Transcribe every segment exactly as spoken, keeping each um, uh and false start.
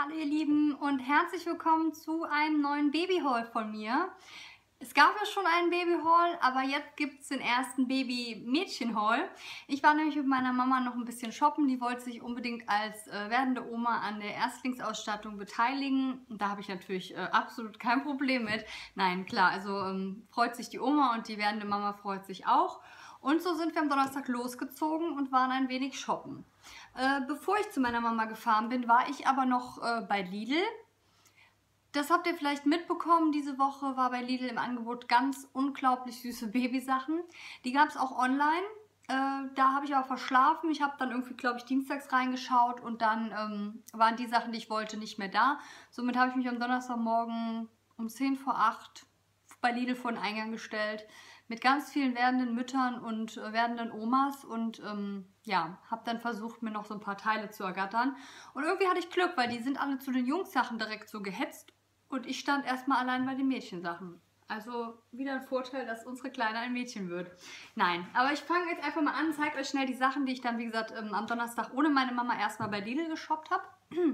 Hallo ihr Lieben und herzlich willkommen zu einem neuen Baby-Haul von mir. Es gab ja schon einen Baby-Haul, aber jetzt gibt es den ersten Baby-Mädchen-Haul. Ich war nämlich mit meiner Mama noch ein bisschen shoppen. Die wollte sich unbedingt als äh, werdende Oma an der Erstlingsausstattung beteiligen. Und da habe ich natürlich äh, absolut kein Problem mit. Nein, klar, also ähm, freut sich die Oma und die werdende Mama freut sich auch. Und so sind wir am Donnerstag losgezogen und waren ein wenig shoppen. Äh, bevor ich zu meiner Mama gefahren bin, war ich aber noch äh, bei Lidl. Das habt ihr vielleicht mitbekommen, diese Woche war bei Lidl im Angebot ganz unglaublich süße Babysachen. Die gab es auch online. Äh, da habe ich aber verschlafen. Ich habe dann irgendwie, glaube ich, dienstags reingeschaut und dann ähm, waren die Sachen, die ich wollte, nicht mehr da. Somit habe ich mich am Donnerstagmorgen um zehn vor acht bei Lidl vor den Eingang gestellt mit ganz vielen werdenden Müttern und äh, werdenden Omas und ähm, ja, habe dann versucht, mir noch so ein paar Teile zu ergattern. Und irgendwie hatte ich Glück, weil die sind alle zu den Jungs-Sachen direkt so gehetzt. Und ich stand erstmal allein bei den Mädchensachen. Also wieder ein Vorteil, dass unsere Kleine ein Mädchen wird. Nein, aber ich fange jetzt einfach mal an, zeige euch schnell die Sachen, die ich dann, wie gesagt, ähm, am Donnerstag ohne meine Mama erstmal bei Lidl geshoppt habe.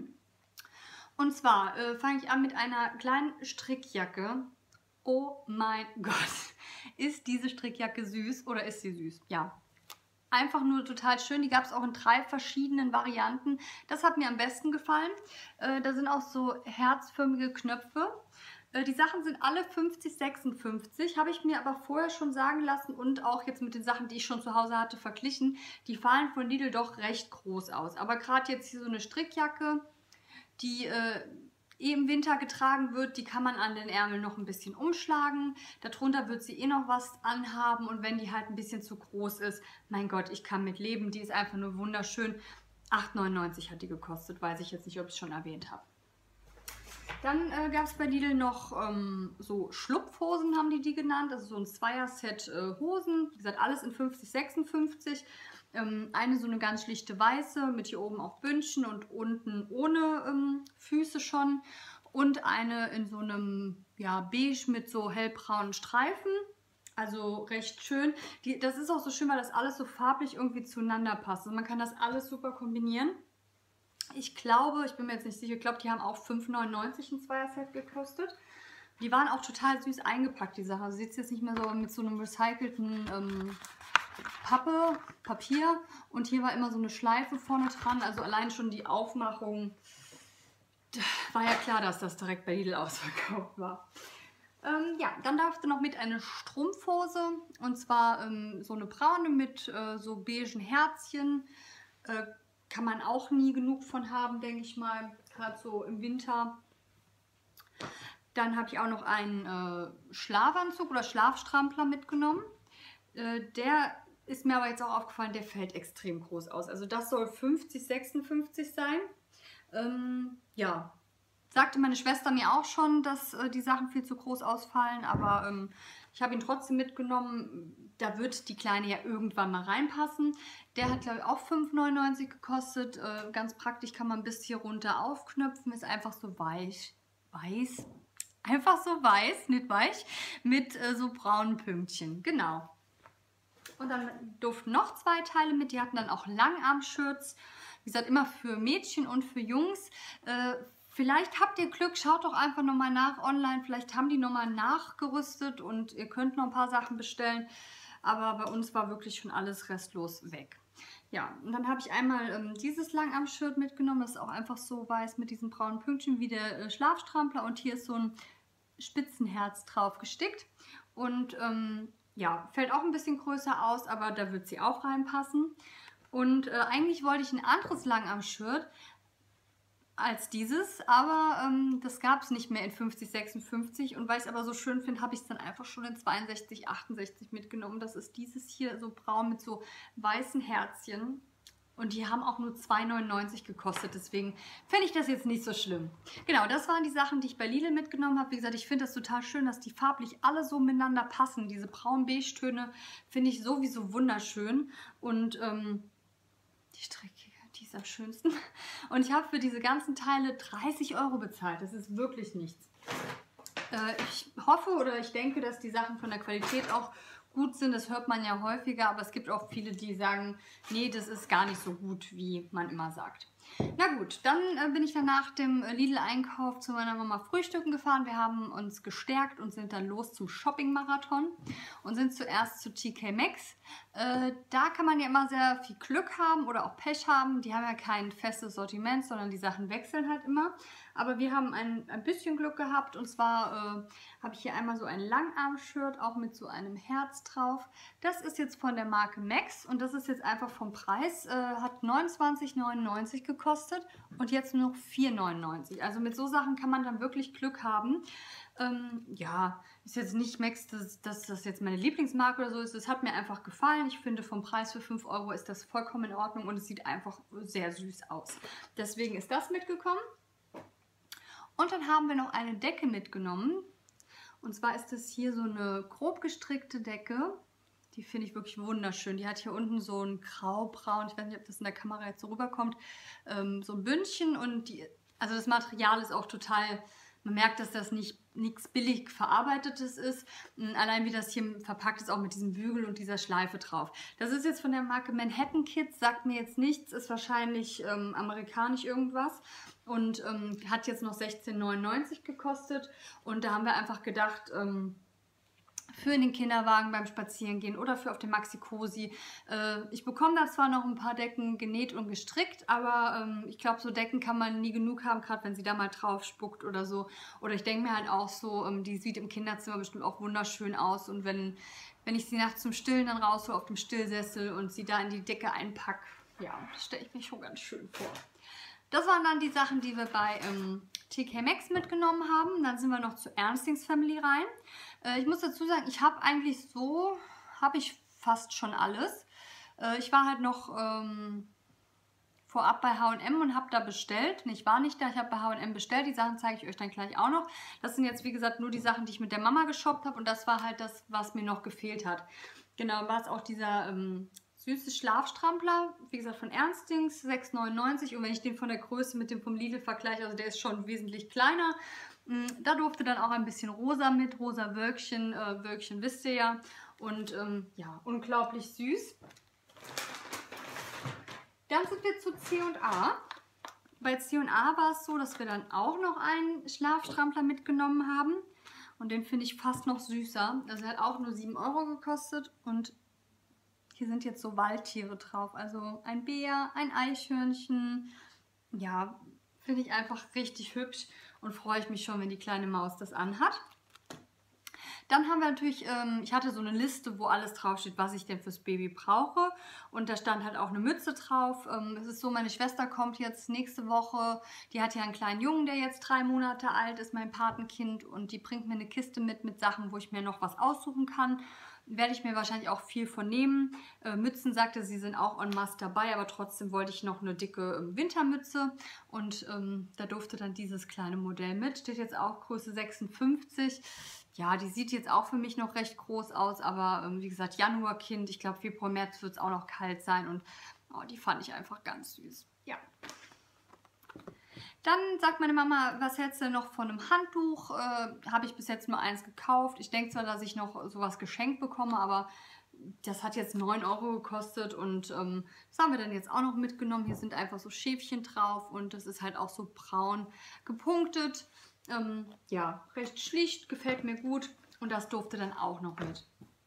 Und zwar äh, fange ich an mit einer kleinen Strickjacke. Oh mein Gott, ist diese Strickjacke süß oder ist sie süß? Ja. Einfach nur total schön. Die gab es auch in drei verschiedenen Varianten. Das hat mir am besten gefallen. Äh, da sind auch so herzförmige Knöpfe. Äh, die Sachen sind alle fünfzig sechsundfünfzig. Habe ich mir aber vorher schon sagen lassen und auch jetzt mit den Sachen, die ich schon zu Hause hatte, verglichen. Die fallen von Lidl doch recht groß aus. Aber gerade jetzt hier so eine Strickjacke, die äh, eh im Winter getragen wird, die kann man an den Ärmeln noch ein bisschen umschlagen. Darunter wird sie eh noch was anhaben und wenn die halt ein bisschen zu groß ist, mein Gott, ich kann mit leben. Die ist einfach nur wunderschön. acht neunundneunzig hat die gekostet, weiß ich jetzt nicht, ob ich es schon erwähnt habe. Dann äh, gab es bei Lidl noch ähm, so Schlupfhosen, haben die die genannt. Also so ein Zweier-Set äh, Hosen. Wie gesagt, alles in fünfzig sechsundfünfzig. Ähm, eine so eine ganz schlichte weiße mit hier oben auch Bündchen und unten ohne ähm, Füße schon. Und eine in so einem ja, beige mit so hellbraunen Streifen. Also recht schön. Die, das ist auch so schön, weil das alles so farblich irgendwie zueinander passt. Also man kann das alles super kombinieren. Ich glaube, ich bin mir jetzt nicht sicher, ich glaube, die haben auch fünf neunundneunzig ein Zweier-Set gekostet. Die waren auch total süß eingepackt, die Sache. Also sieht es jetzt nicht mehr so mit so einem recycelten ähm, Pappe, Papier. Und hier war immer so eine Schleife vorne dran. Also allein schon die Aufmachung. War ja klar, dass das direkt bei Lidl ausverkauft war. Ähm, ja, dann darfte noch mit eine Strumpfhose. Und zwar ähm, so eine braune mit äh, so beigen Herzchen. Äh, Kann man auch nie genug von haben, denke ich mal, gerade so im Winter. Dann habe ich auch noch einen äh, Schlafanzug oder Schlafstrampler mitgenommen. Äh, der ist mir aber jetzt auch aufgefallen, der fällt extrem groß aus. Also das soll fünfzig sechsundfünfzig sein. Ähm, ja, sagte meine Schwester mir auch schon, dass äh, die Sachen viel zu groß ausfallen, aber ähm, ich habe ihn trotzdem mitgenommen. Da wird die Kleine ja irgendwann mal reinpassen. Der hat, glaube ich, auch fünf neunundneunzig gekostet. Äh, ganz praktisch, kann man bis hier runter aufknöpfen. Ist einfach so weich. Weiß? Einfach so weiß, nicht weich, mit äh, so braunen Pünktchen. Genau. Und dann durften noch zwei Teile mit. Die hatten dann auch Langarm-Shirts. Wie gesagt, immer für Mädchen und für Jungs. Äh, Vielleicht habt ihr Glück, schaut doch einfach nochmal nach online. Vielleicht haben die nochmal nachgerüstet und ihr könnt noch ein paar Sachen bestellen. Aber bei uns war wirklich schon alles restlos weg. Ja, und dann habe ich einmal ähm, dieses Langarm-Shirt mitgenommen. Das ist auch einfach so weiß mit diesen braunen Pünktchen wie der äh, Schlafstrampler. Und hier ist so ein Spitzenherz drauf gestickt. Und ähm, ja, fällt auch ein bisschen größer aus, aber da wird sie auch reinpassen. Und äh, eigentlich wollte ich ein anderes Langarm-Shirt als dieses, aber ähm, das gab es nicht mehr in fünfzig sechsundfünfzig und weil ich es aber so schön finde, habe ich es dann einfach schon in zweiundsechzig achtundsechzig mitgenommen. Das ist dieses hier, so braun mit so weißen Herzchen und die haben auch nur zwei neunundneunzig gekostet, deswegen finde ich das jetzt nicht so schlimm. Genau, das waren die Sachen, die ich bei Lidl mitgenommen habe. Wie gesagt, ich finde das total schön, dass die farblich alle so miteinander passen. Diese braun-beige-Töne finde ich sowieso wunderschön und ähm, die Strecke, die ist am schönsten. Und ich habe für diese ganzen Teile dreißig Euro bezahlt. Das ist wirklich nichts. Äh, ich hoffe oder ich denke, dass die Sachen von der Qualität auch gut sind. Das hört man ja häufiger, aber es gibt auch viele, die sagen, nee, das ist gar nicht so gut, wie man immer sagt. Na gut, dann äh, bin ich dann nach dem Lidl-Einkauf zu meiner Mama frühstücken gefahren. Wir haben uns gestärkt und sind dann los zum Shopping-Marathon und sind zuerst zu T K Maxx. Äh, da kann man ja immer sehr viel Glück haben oder auch Pech haben. Die haben ja kein festes Sortiment, sondern die Sachen wechseln halt immer. Aber wir haben ein, ein bisschen Glück gehabt, und zwar äh, habe ich hier einmal so ein Langarm-Shirt, auch mit so einem Herz drauf. Das ist jetzt von der Marke Max und das ist jetzt einfach vom Preis, äh, hat neunundzwanzig neunundneunzig gekostet und jetzt nur noch vier neunundneunzig. Also mit so Sachen kann man dann wirklich Glück haben. Ähm, ja, ist jetzt nicht Max, dass, dass das jetzt meine Lieblingsmarke oder so ist. Es hat mir einfach gefallen. Ich finde, vom Preis für fünf Euro ist das vollkommen in Ordnung und es sieht einfach sehr süß aus. Deswegen ist das mitgekommen. Und dann haben wir noch eine Decke mitgenommen. Und zwar ist das hier so eine grob gestrickte Decke. Die finde ich wirklich wunderschön. Die hat hier unten so ein graubraun, ich weiß nicht, ob das in der Kamera jetzt so rüberkommt, ähm, so ein Bündchen. Und die, also das Material ist auch total, man merkt, dass das nicht nichts billig verarbeitetes ist. Allein wie das hier verpackt ist, auch mit diesem Bügel und dieser Schleife drauf. Das ist jetzt von der Marke Manhattan Kids, sagt mir jetzt nichts, ist wahrscheinlich ähm, amerikanisch irgendwas. Und ähm, hat jetzt noch sechzehn neunundneunzig gekostet. Und da haben wir einfach gedacht, ähm, für in den Kinderwagen beim Spazierengehen oder für auf dem Maxi-Cosi. Äh, ich bekomme da zwar noch ein paar Decken genäht und gestrickt, aber ähm, ich glaube, so Decken kann man nie genug haben, gerade wenn sie da mal drauf spuckt oder so. Oder ich denke mir halt auch so, ähm, die sieht im Kinderzimmer bestimmt auch wunderschön aus. Und wenn, wenn ich sie nachts zum Stillen dann raushole auf dem Stillsessel und sie da in die Decke einpacke, ja, das stelle ich mir schon ganz schön vor. Das waren dann die Sachen, die wir bei ähm, T K Maxx mitgenommen haben. Dann sind wir noch zu Ernstings Family rein. Äh, ich muss dazu sagen, ich habe eigentlich so, habe ich fast schon alles. Äh, ich war halt noch ähm, vorab bei H und M und habe da bestellt. Ich war nicht da, ich habe bei H und M bestellt. Die Sachen zeige ich euch dann gleich auch noch. Das sind jetzt, wie gesagt, nur die Sachen, die ich mit der Mama geshoppt habe. Und das war halt das, was mir noch gefehlt hat. Genau, war es auch dieser Ähm, süße Schlafstrampler, wie gesagt von Ernstings, sechs neunundneunzig, und wenn ich den von der Größe mit dem vom Lidl vergleiche, also der ist schon wesentlich kleiner. Da durfte dann auch ein bisschen rosa mit, rosa Wölkchen, äh, Wölkchen wisst ihr ja, und ähm, ja, unglaublich süß. Dann sind wir zu C und A. Bei C und A war es so, dass wir dann auch noch einen Schlafstrampler mitgenommen haben und den finde ich fast noch süßer. Also er hat auch nur sieben Euro gekostet und hier sind jetzt so Waldtiere drauf, also ein Bär, ein Eichhörnchen. Ja, finde ich einfach richtig hübsch und freue ich mich schon, wenn die kleine Maus das anhat. Dann haben wir natürlich, ähm, ich hatte so eine Liste, wo alles draufsteht, was ich denn fürs Baby brauche. Und da stand halt auch eine Mütze drauf. Ähm, es ist so, meine Schwester kommt jetzt nächste Woche. Die hat ja einen kleinen Jungen, der jetzt drei Monate alt ist, mein Patenkind. Und die bringt mir eine Kiste mit, mit Sachen, wo ich mir noch was aussuchen kann. Werde ich mir wahrscheinlich auch viel von nehmen. Äh, Mützen sagte sie, sind auch en masse dabei, aber trotzdem wollte ich noch eine dicke ähm, Wintermütze. Und ähm, da durfte dann dieses kleine Modell mit. Steht jetzt auch Größe sechsundfünfzig. Ja, die sieht jetzt auch für mich noch recht groß aus, aber ähm, wie gesagt, Januarkind. Ich glaube, Februar, März wird es auch noch kalt sein. Und oh, die fand ich einfach ganz süß. Ja. Dann sagt meine Mama, was hältst du noch von einem Handtuch? Äh, habe ich bis jetzt nur eins gekauft. Ich denke zwar, dass ich noch sowas geschenkt bekomme, aber das hat jetzt neun Euro gekostet und ähm, das haben wir dann jetzt auch noch mitgenommen. Hier sind einfach so Schäfchen drauf und das ist halt auch so braun gepunktet. Ähm, ja, recht schlicht, gefällt mir gut und das durfte dann auch noch mit.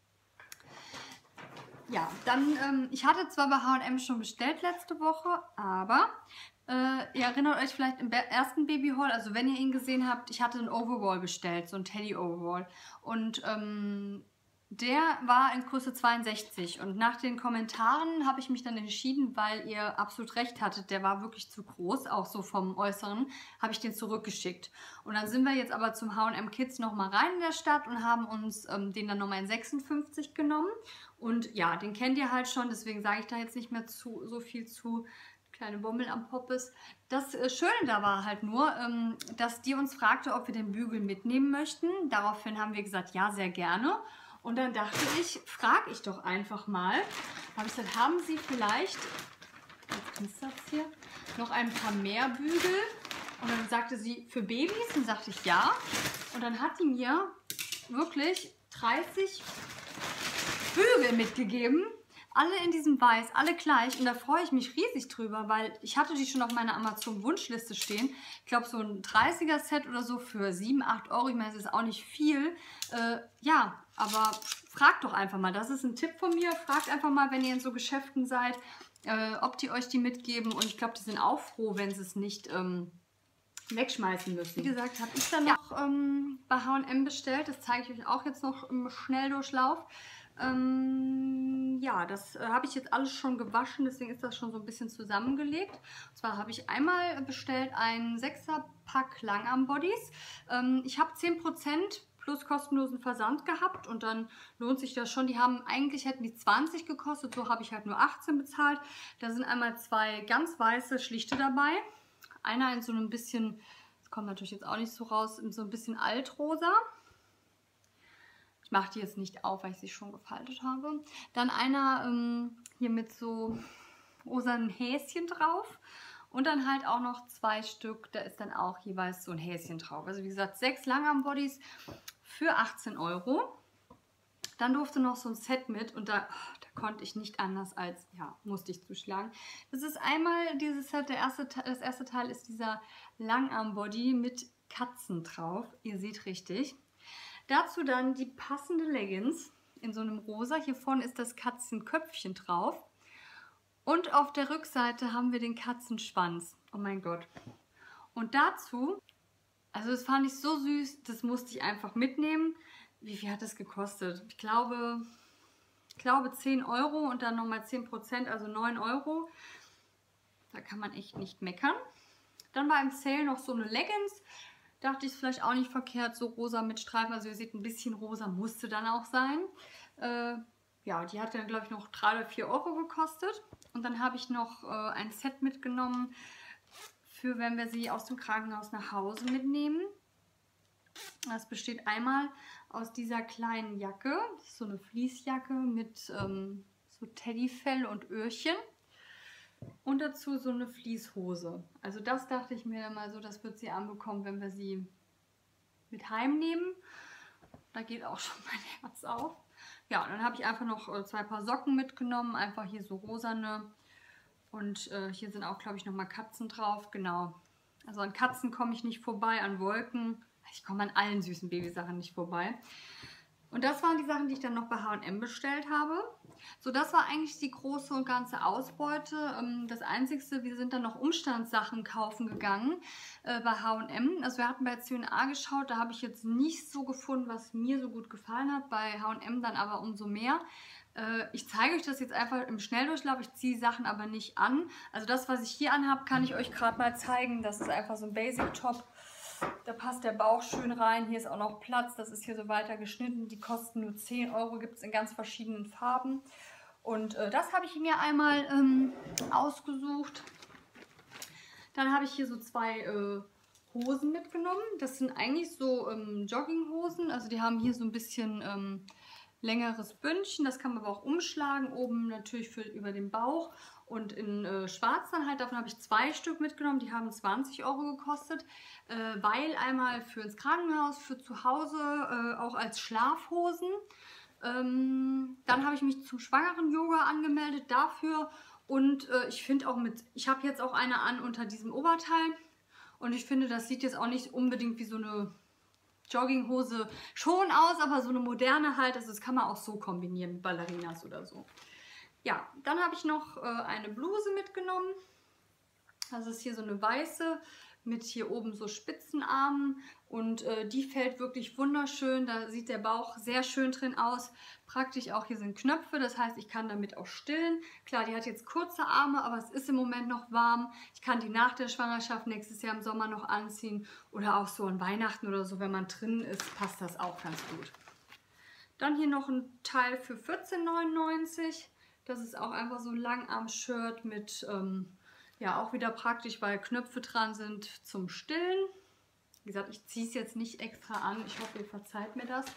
Ja, dann, ähm, ich hatte zwar bei H und M schon bestellt letzte Woche, aber äh, ihr erinnert euch vielleicht im ersten Baby-Haul, also wenn ihr ihn gesehen habt, ich hatte einen Overall bestellt, so ein Teddy-Overall. Und ähm, der war in Größe zweiundsechzig und nach den Kommentaren habe ich mich dann entschieden, weil ihr absolut recht hattet, der war wirklich zu groß, auch so vom Äußeren, habe ich den zurückgeschickt. Und dann sind wir jetzt aber zum H und M Kids nochmal rein in der Stadt und haben uns ähm, den dann nochmal in sechsundfünfzig genommen. Und ja, den kennt ihr halt schon, deswegen sage ich da jetzt nicht mehr zu, so viel zu. Kleine Bommel am Poppes. Das äh, Schöne da war halt nur, ähm, dass die uns fragte, ob wir den Bügel mitnehmen möchten. Daraufhin haben wir gesagt, ja, sehr gerne. Und dann dachte ich, frage ich doch einfach mal. Habe ich gesagt, haben Sie vielleicht, jetzt knistert es hier, noch ein paar mehr Bügel? Und dann sagte sie, für Babys? Und sagte ich, ja. Und dann hat die mir wirklich dreißig Bügel mitgegeben. Alle in diesem Weiß, alle gleich. Und da freue ich mich riesig drüber, weil ich hatte die schon auf meiner Amazon-Wunschliste stehen. Ich glaube, so ein dreißiger-Set oder so für sieben, acht Euro. Ich meine, das ist auch nicht viel. Äh, ja, aber fragt doch einfach mal. Das ist ein Tipp von mir. Fragt einfach mal, wenn ihr in so Geschäften seid, äh, ob die euch die mitgeben. Und ich glaube, die sind auch froh, wenn sie es nicht ähm, wegschmeißen müssen. Wie gesagt, habe ich dann ja. noch ähm, bei H und M bestellt. Das zeige ich euch auch jetzt noch im Schnelldurchlauf. Ähm, ja, das äh, habe ich jetzt alles schon gewaschen, deswegen ist das schon so ein bisschen zusammengelegt. Und zwar habe ich einmal bestellt einen sechser Pack Langarm-Bodies. Ähm, ich habe zehn Prozent plus kostenlosen Versand gehabt und dann lohnt sich das schon. Die haben eigentlich, hätten die zwanzig gekostet, so habe ich halt nur achtzehn bezahlt. Da sind einmal zwei ganz weiße schlichte dabei. Einer in so einem bisschen, das kommt natürlich jetzt auch nicht so raus, in so ein bisschen altrosa. Ich mache die jetzt nicht auf, weil ich sie schon gefaltet habe. Dann einer ähm, hier mit so rosanen Häschen drauf. Und dann halt auch noch zwei Stück, da ist dann auch jeweils so ein Häschen drauf. Also wie gesagt, sechs Langarm-Bodies für achtzehn Euro. Dann durfte noch so ein Set mit und da, oh, da konnte ich nicht anders als, ja, musste ich zuschlagen. Das ist einmal dieses Set, der erste, das erste Teil ist dieser Langarm-Body mit Katzen drauf. Ihr seht richtig. Dazu dann die passende Leggings in so einem Rosa. Hier vorne ist das Katzenköpfchen drauf. Und auf der Rückseite haben wir den Katzenschwanz. Oh mein Gott. Und dazu, also das fand ich so süß, das musste ich einfach mitnehmen. Wie viel hat das gekostet? Ich glaube, ich glaube zehn Euro und dann nochmal zehn Prozent, also neun Euro. Da kann man echt nicht meckern. Dann war im Sale noch so eine Leggings. Dachte ich, ist vielleicht auch nicht verkehrt, so rosa mit Streifen. Also ihr seht, ein bisschen rosa musste dann auch sein. Äh, ja, die hat dann, glaube ich, noch drei oder vier Euro gekostet. Und dann habe ich noch äh, ein Set mitgenommen, für wenn wir sie aus dem Krankenhaus nach Hause mitnehmen. Das besteht einmal aus dieser kleinen Jacke. Das ist so eine Fleecejacke mit ähm, so Teddyfell und Öhrchen. Und dazu so eine Fließhose. Also das dachte ich mir mal so, das wird sie anbekommen, wenn wir sie mit heimnehmen. Da geht auch schon mein Herz auf. Ja, und dann habe ich einfach noch äh, zwei Paar Socken mitgenommen. Einfach hier so rosane. Und äh, hier sind auch, glaube ich, nochmal Katzen drauf. Genau. Also an Katzen komme ich nicht vorbei, an Wolken. Ich komme an allen süßen Babysachen nicht vorbei. Und das waren die Sachen, die ich dann noch bei H und M bestellt habe. So, das war eigentlich die große und ganze Ausbeute. Das Einzige, wir sind dann noch Umstandssachen kaufen gegangen äh, bei H und M. Also wir hatten bei C und A geschaut, da habe ich jetzt nicht so gefunden, was mir so gut gefallen hat. Bei H und M dann aber umso mehr. Äh, ich zeige euch das jetzt einfach im Schnelldurchlauf. Ich ziehe Sachen aber nicht an. Also das, was ich hier anhabe, kann ich euch gerade mal zeigen. Das ist einfach so ein Basic-Top. Da passt der Bauch schön rein. Hier ist auch noch Platz. Das ist hier so weiter geschnitten. Die kosten nur zehn Euro. Gibt es in ganz verschiedenen Farben. Und äh, das habe ich mir einmal ähm, ausgesucht. Dann habe ich hier so zwei äh, Hosen mitgenommen. Das sind eigentlich so ähm, Jogginghosen. Also die haben hier so ein bisschen ähm, längeres Bündchen. Das kann man aber auch umschlagen. Oben natürlich für über den Bauch. Und in äh, schwarz dann halt, davon habe ich zwei Stück mitgenommen, die haben zwanzig Euro gekostet, äh, weil einmal für ins Krankenhaus, für zu Hause, äh, auch als Schlafhosen. Ähm, dann habe ich mich zum Schwangeren-Yoga angemeldet dafür und äh, ich finde auch mit, ich habe jetzt auch eine an unter diesem Oberteil und ich finde, das sieht jetzt auch nicht unbedingt wie so eine Jogginghose schon aus, aber so eine moderne halt, also das kann man auch so kombinieren mit Ballerinas oder so. Ja, dann habe ich noch äh, eine Bluse mitgenommen. Das ist hier so eine weiße mit hier oben so Spitzenarmen und äh, die fällt wirklich wunderschön. Da sieht der Bauch sehr schön drin aus. Praktisch auch, hier sind Knöpfe, das heißt, ich kann damit auch stillen. Klar, die hat jetzt kurze Arme, aber es ist im Moment noch warm. Ich kann die nach der Schwangerschaft nächstes Jahr im Sommer noch anziehen oder auch so an Weihnachten oder so, wenn man drin ist, passt das auch ganz gut. Dann hier noch ein Teil für vierzehn neunundneunzig. Das ist auch einfach so ein Langarm-Shirt mit, ähm, ja, auch wieder praktisch, weil Knöpfe dran sind zum Stillen. Wie gesagt, ich ziehe es jetzt nicht extra an. Ich hoffe, ihr verzeiht mir das.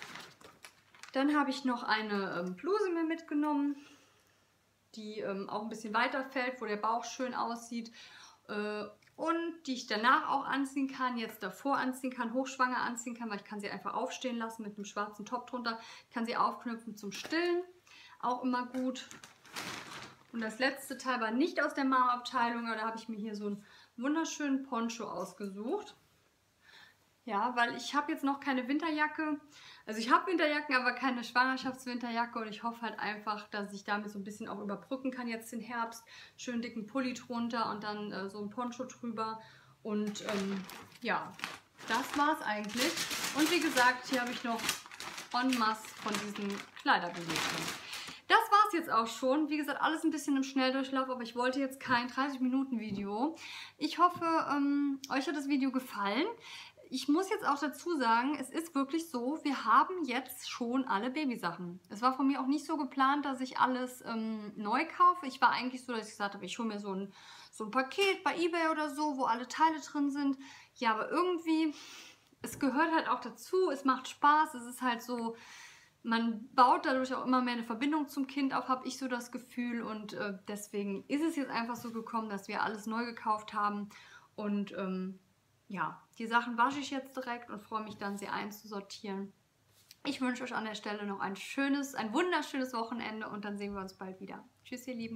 Dann habe ich noch eine ähm, Bluse mir mitgenommen, die ähm, auch ein bisschen weiter fällt, wo der Bauch schön aussieht. Äh, und die ich danach auch anziehen kann, jetzt davor anziehen kann, hochschwanger anziehen kann, weil ich kann sie einfach aufstehen lassen mit einem schwarzen Top drunter. Ich kann sie aufknöpfen zum Stillen. auch immer gut. Und das letzte Teil war nicht aus der Mama-Abteilung, aber da habe ich mir hier so einen wunderschönen Poncho ausgesucht. Ja, weil ich habe jetzt noch keine Winterjacke. Also ich habe Winterjacken, aber keine Schwangerschaftswinterjacke. Und ich hoffe halt einfach, dass ich damit so ein bisschen auch überbrücken kann jetzt den Herbst. Schön dicken Pulli drunter und dann äh, so ein Poncho drüber. Und ähm, ja, das war's eigentlich. Und wie gesagt, hier habe ich noch en masse von diesen Kleiderbewegungen. Das war's jetzt auch schon. Wie gesagt, alles ein bisschen im Schnelldurchlauf, aber ich wollte jetzt kein dreißig Minuten Video. Ich hoffe, ähm, euch hat das Video gefallen. Ich muss jetzt auch dazu sagen, es ist wirklich so, wir haben jetzt schon alle Babysachen. Es war von mir auch nicht so geplant, dass ich alles ähm, neu kaufe. Ich war eigentlich so, dass ich gesagt habe, ich hole mir so ein, so ein Paket bei eBay oder so, wo alle Teile drin sind. Ja, aber irgendwie, es gehört halt auch dazu, es macht Spaß, es ist halt so, man baut dadurch auch immer mehr eine Verbindung zum Kind auf, habe ich so das Gefühl. Und äh, deswegen ist es jetzt einfach so gekommen, dass wir alles neu gekauft haben. Und ähm, ja, die Sachen wasche ich jetzt direkt und freue mich dann, sie einzusortieren. Ich wünsche euch an der Stelle noch ein schönes, ein wunderschönes Wochenende und dann sehen wir uns bald wieder. Tschüss, ihr Lieben.